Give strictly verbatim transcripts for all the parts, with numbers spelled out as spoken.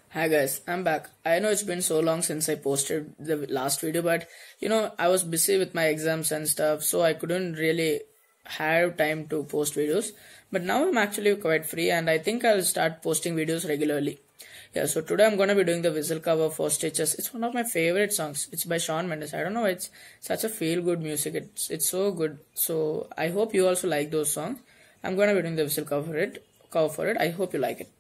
Hi guys, I'm back. I know it's been so long since I posted the last video, but you know, I was busy with my exams and stuff, so I couldn't really have time to post videos. But now I'm actually quite free and I think I'll start posting videos regularly. Yeah, so today I'm gonna be doing the whistle cover for Stitches. It's one of my favorite songs. It's by Shawn Mendes. I don't know, it's such a feel good music. It's it's so good. So I hope you also like those songs. I'm gonna be doing the whistle cover for it cover for it. I hope you like it.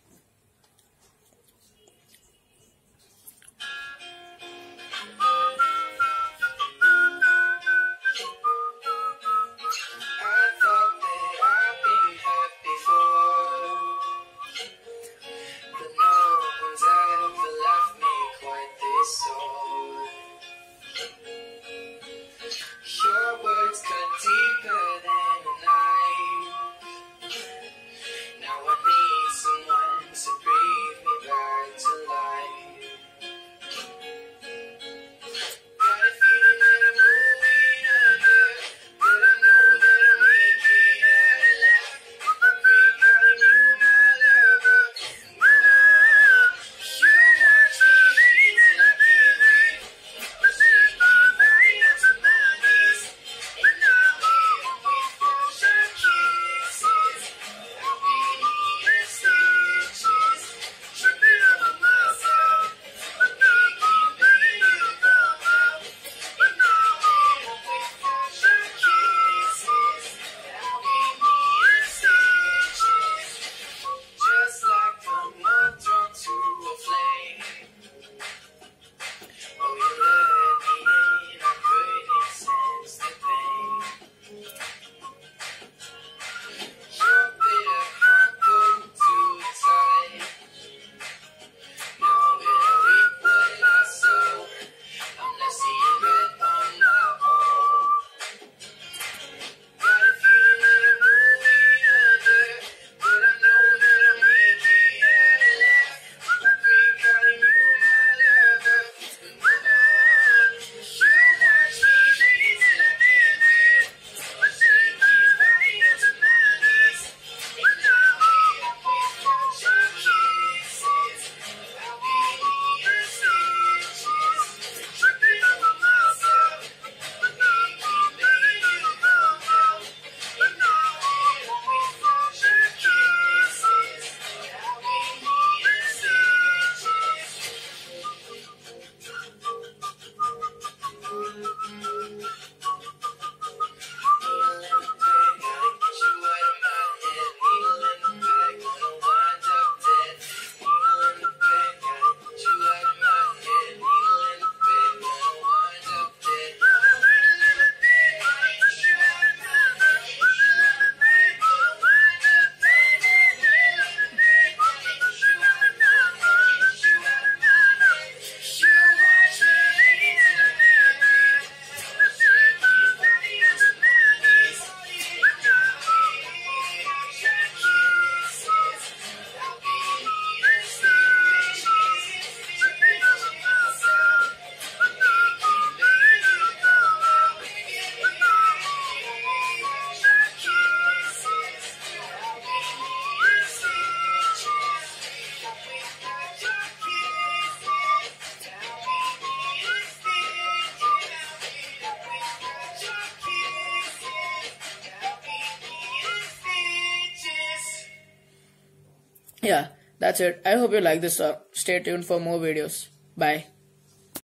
Your words cut deeper than a knife. Now I need someone to breathe me back to life. Got a feeling that I'm going under, but I know that I'm making out alive. I'm calling you my lover. You watch me bleed till I can't breathe. But take me right up to my knees. And now here we fall, your kisses. I'll be in stitches, tripping over myself, but making me go out. And now here we fall, your kisses. I'll be in stitches, just like a moth drawn to a flame. Oh, you let me in, I couldn't sense the pain. Your bitter heart pulled too tight. Now I'm gonna reap what I sow. I'm not seeing red on my own. Got a feeling that I'm going under, but I know that I'm making out alive. I'm calling you my lover. You watch me bleed till I can't breathe. But take me right up to my knees. And now here we fall, your kisses. I'll be in stitches, tripping over myself, but making me go out. And now here we fall, your kisses. I'll be in stitches. Yeah, that's it. I hope you like this song. Stay tuned for more videos. Bye.